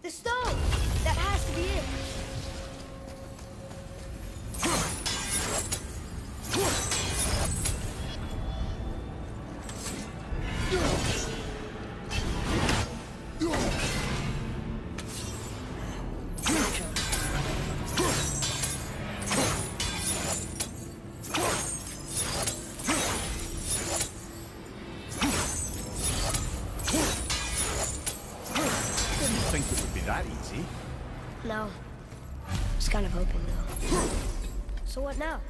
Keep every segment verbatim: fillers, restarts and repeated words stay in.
The stone! That has to be it! No. I was kind of hoping, though. So what now?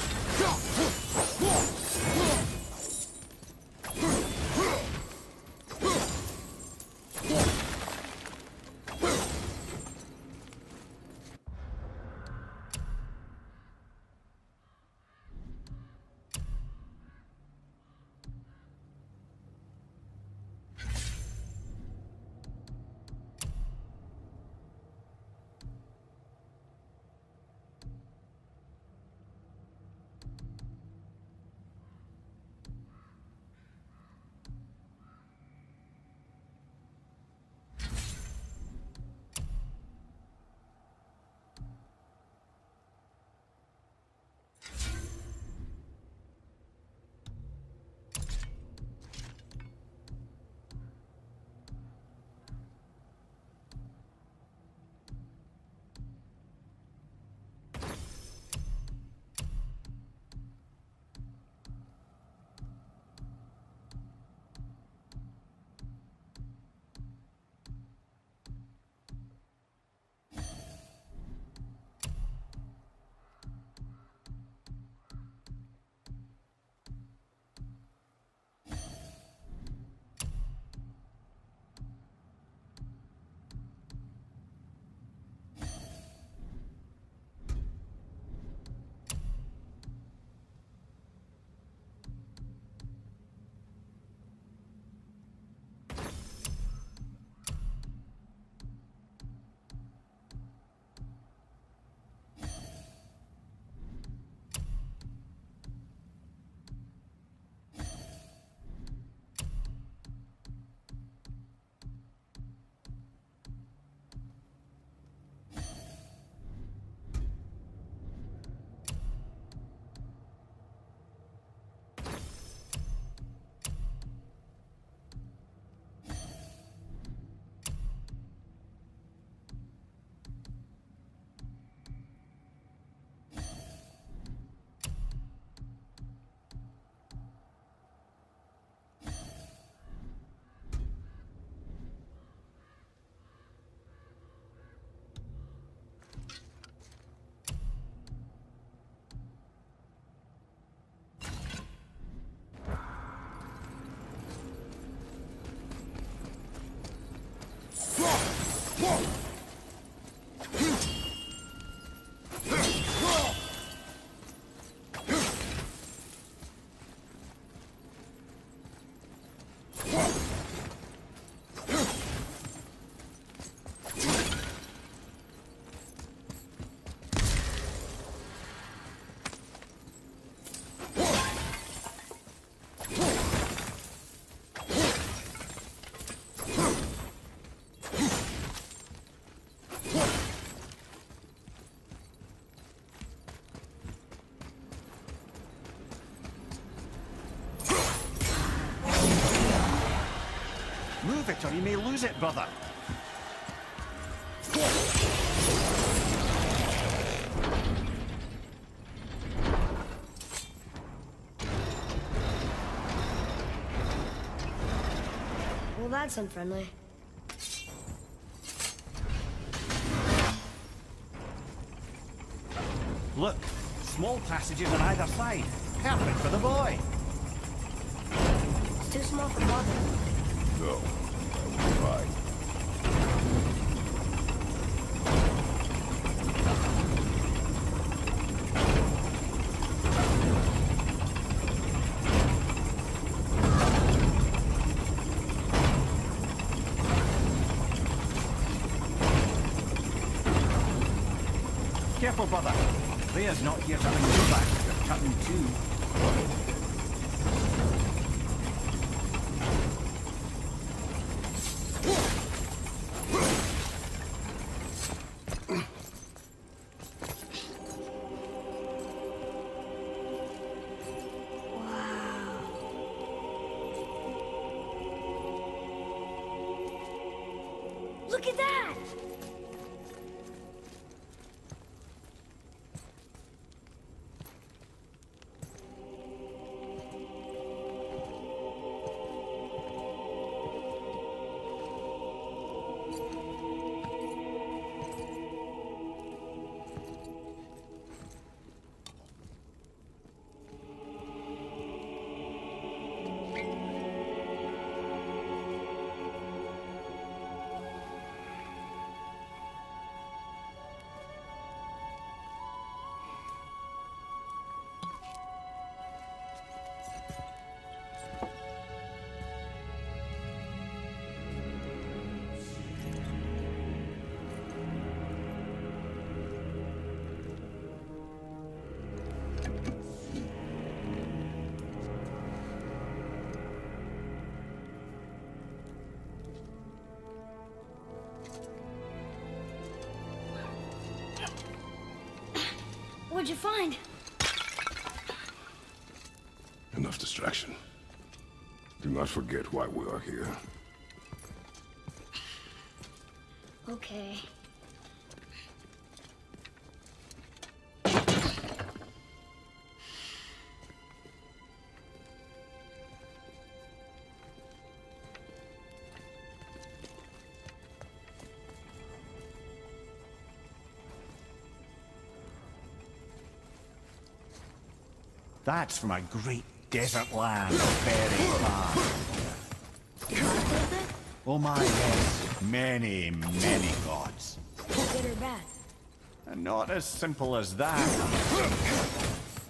Move it or you may lose it, brother. Well, that's unfriendly. Look, small passages on either side. Perfect for the boy. It's too small for Mother. No, I will try. Careful, brother. Leah's not here to bring you back. You're cutting too. What'd you find? Enough distraction. Do not forget why we are here. Okay. That's from a great desert land very far. Oh my, yes. Many, many gods. Good or bad? And not as simple as that.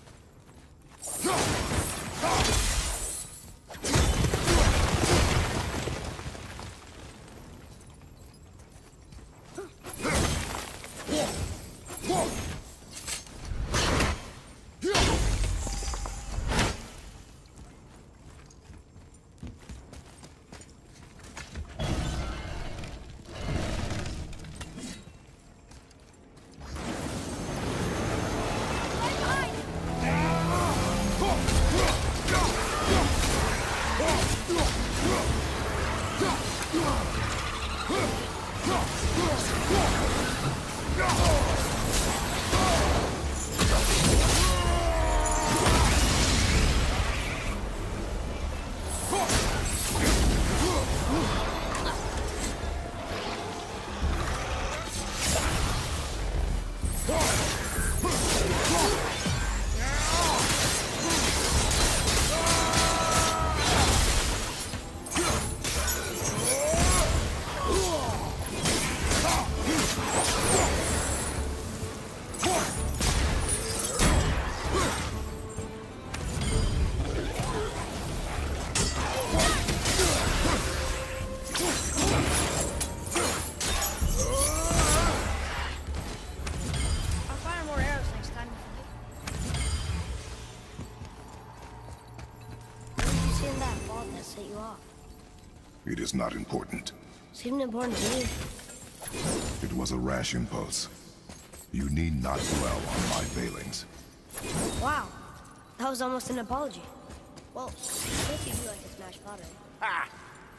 It is not important. Seemed important to me. It was a rash impulse. You need not dwell on my failings. Wow. That was almost an apology. Well, I guess you do like to smash pottery. Ah!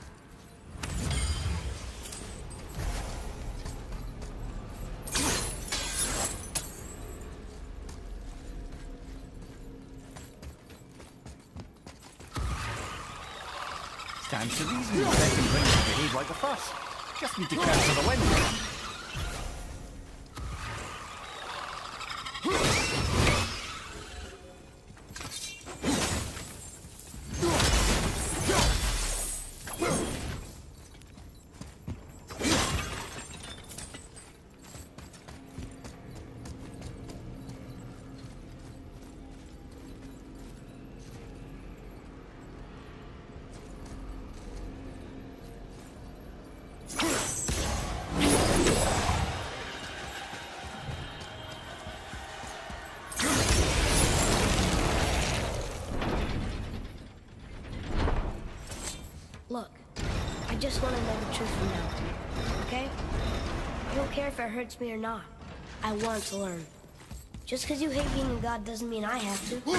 Stands to reason the second ring will behave like the first. Just need to counter the wind. Look, I just want to know the truth from now, okay? I don't care if it hurts me or not. I want to learn. Just because you hate being a god doesn't mean I have to.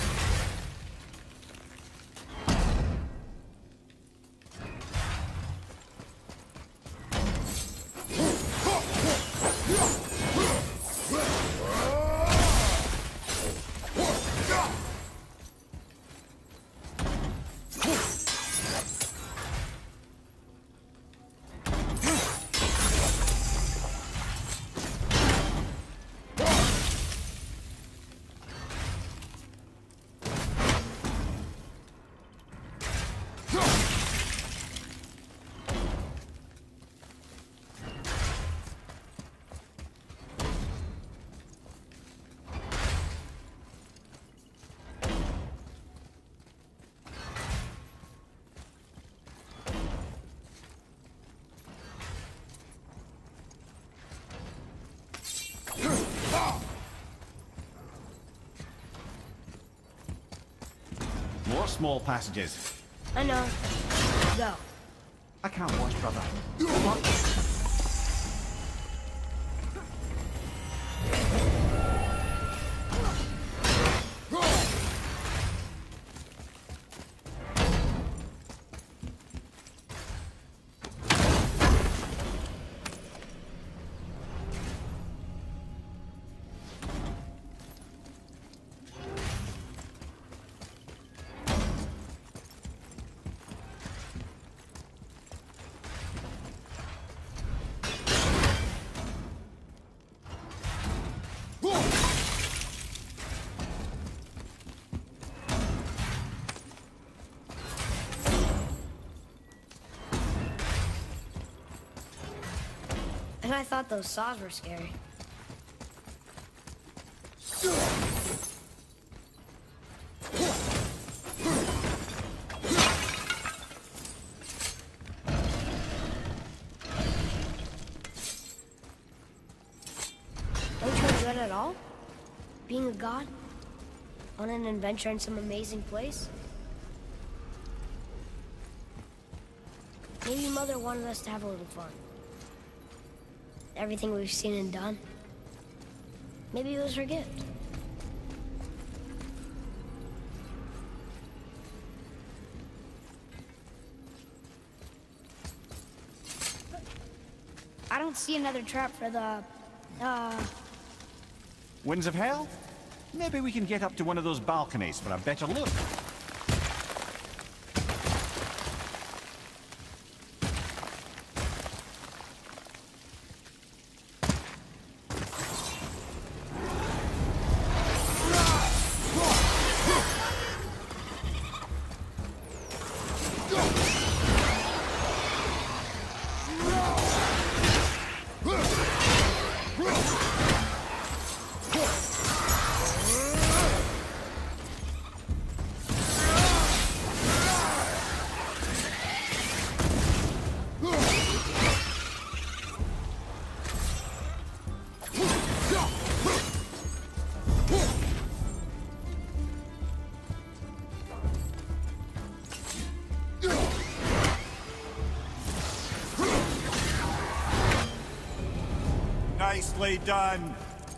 More small passages. I know. Go. I can't watch, brother. And I thought those saws were scary. Don't you enjoy it at all? Being a god? On an adventure in some amazing place? Maybe Mother wanted us to have a little fun. Everything we've seen and done. Maybe it was her gift. I don't see another trap for the, uh... Winds of Hell? Maybe we can get up to one of those balconies for a better look. Nicely done.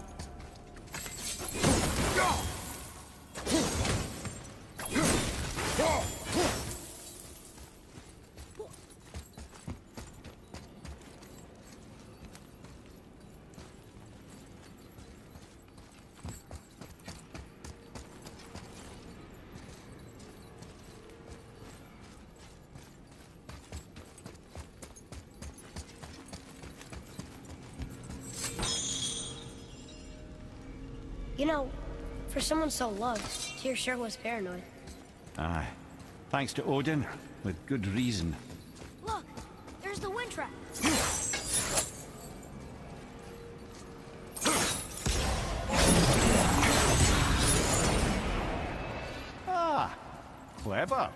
You know, for someone so loved, Tyr sure was paranoid. Aye. Thanks to Odin, with good reason. Look! There's the wind trap! Ah! Clever.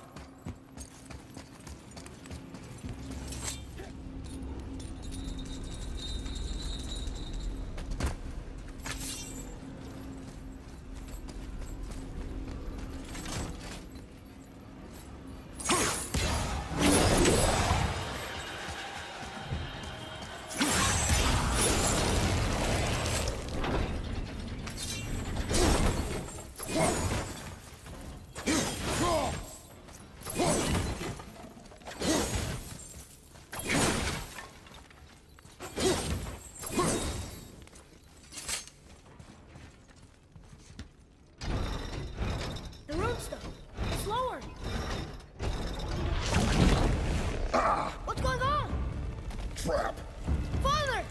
Trap! Father!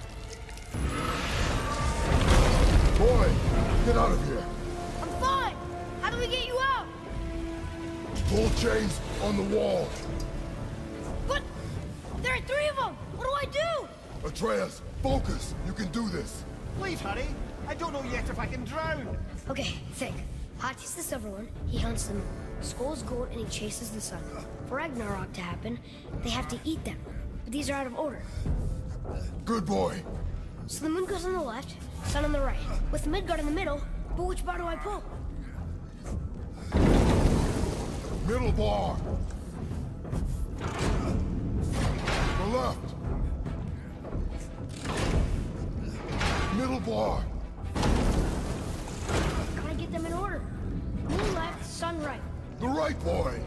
Boy, get out of here! I'm fine! How do we get you out? Pull chains on the wall! But there are three of them! What do I do? Atreus, focus! You can do this! Please hurry! I don't know yet if I can drown! Okay, think. Hati's the silver one. He hunts them. Skull's gold and he chases the sun. For Ragnarok to happen, they have to eat them. But these are out of order. Good boy! So the moon goes on the left, sun on the right, with Midgard in the middle, but which bar do I pull? Middle bar! The left! Middle bar! Gotta get them in order. Moon left, sun right. The right, boy!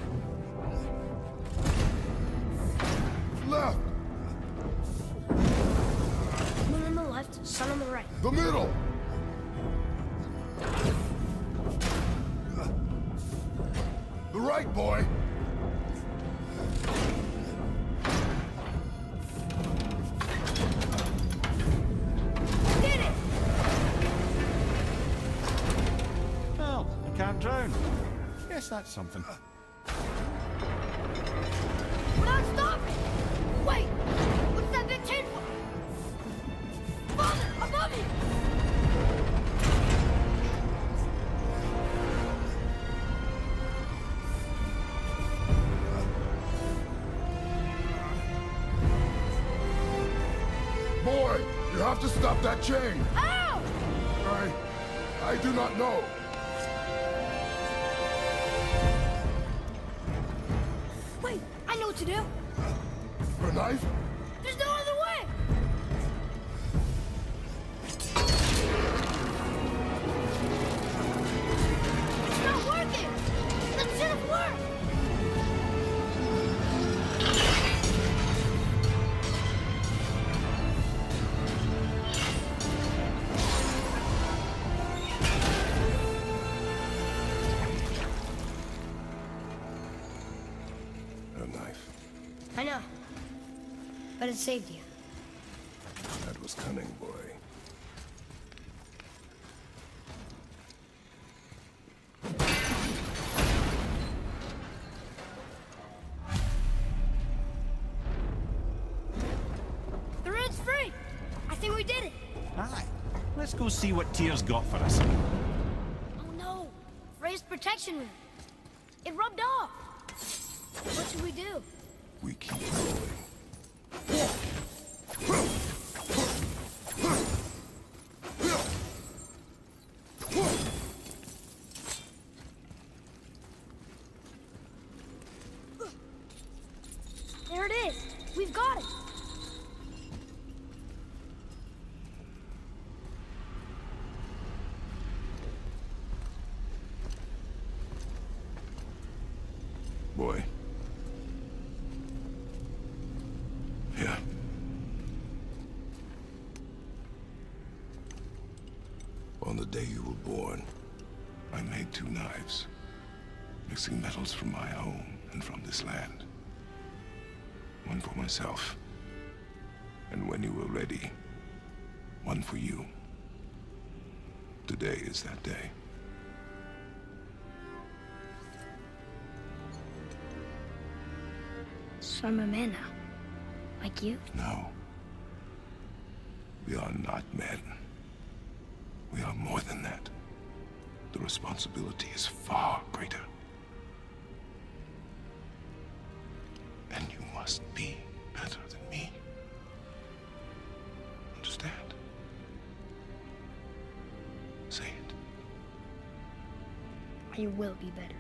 Left! Moon on the left, sun on the right. The middle! The right, boy! Did it! Well, I can't drown. Guess that's something. We're not stopping! Wait! What's that big tin for? You have to stop that chain! Ow! I... I do not know. Wait, I know what to do. A knife? There's no other way! It's not working! That should have worked! A knife. I know. But it saved you. That was cunning, boy. The road's free! I think we did it! Aye. Let's go see what Tyr's got for us. Oh no! Frey's protection room! It rubbed off! What should we do? We keep going. There it is! We've got it! Boy. Yeah. On the day you were born, I made two knives, mixing metals from my home and from this land. One for myself, and when you were ready, one for you. Today is that day. So I'm a man now. Like you? No. We are not men. We are more than that. The responsibility is far greater. And you must be better than me. Understand? Say it. I will be better.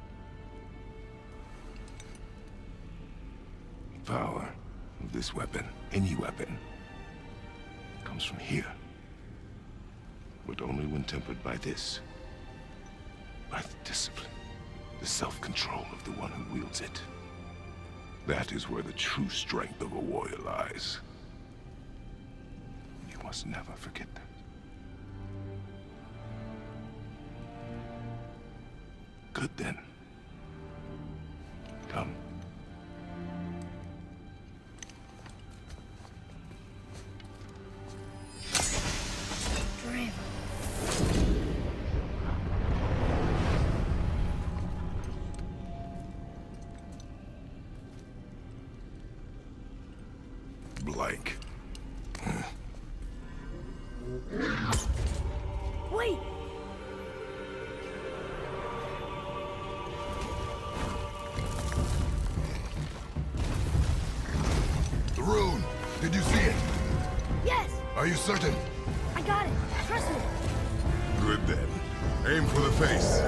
The power of this weapon, any weapon, comes from here. But only when tempered by this. By the discipline, the self-control of the one who wields it. That is where the true strength of a warrior lies. You must never forget that. Good then. Come. Drive. Blank. Wait! The rune! Did you see it? Yes! Are you certain? I got it! Trust me! Good then. Aim for the face.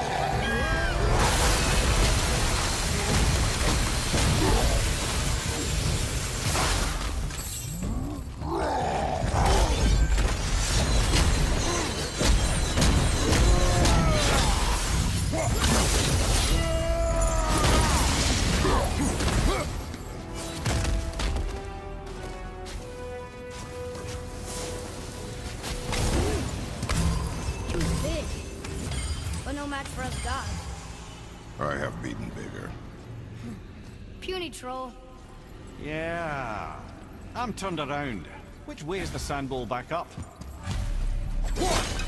Too big. But no match for us gods. I have beaten bigger. Puny troll. Yeah. I'm turned around. Which way is the sand bowl back up? What?